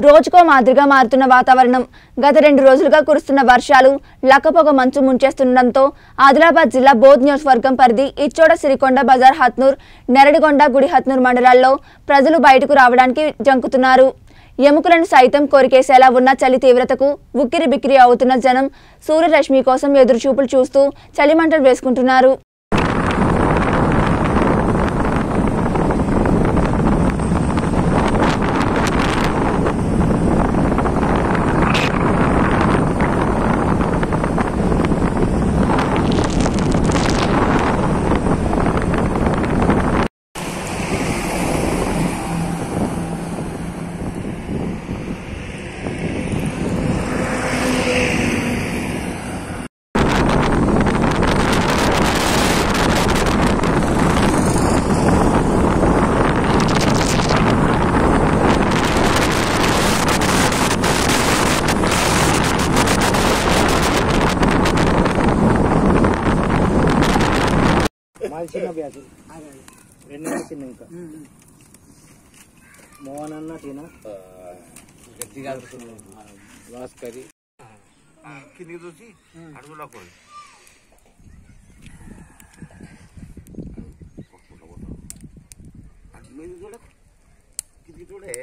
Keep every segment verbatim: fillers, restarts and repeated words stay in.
రోజుకో మాదిరిగా మారుతున్న వాతావరణం. గత రెండు రోజులుగా కురుస్తున్న వర్షాలు లక్కపొగ మంచు ముంచేస్తుండటంతో ఆదిలాబాద్ జిల్లా బోధ్ నియోజకవర్గం పరిధి ఇచ్చోడ సిరికొండ బజార్ హత్నూర్ నెరడిగొండ గుడి హత్నూర్ మండలాల్లో ప్రజలు బయటకు రావడానికి జంకుతున్నారు. ఎముకలను సైతం కొరికేసేలా ఉన్న చలి తీవ్రతకు ఉక్కిరి బిక్కిరి అవుతున్న జనం సూర్యరశ్మి కోసం ఎదురుచూపులు చూస్తూ చలిమంటలు వేసుకుంటున్నారు. చిన్న బ్యాచ్ రెండు చిన్న ఇంకా మోహన్ అన్న టీనా భాస్కరి కిందికి చూసి అడుగులో పోయి మీద చూడ కిందికి చూడే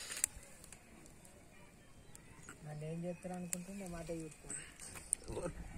నన్ను ఏం చేస్తారు అనుకుంటుండే మాట చూస్తాను.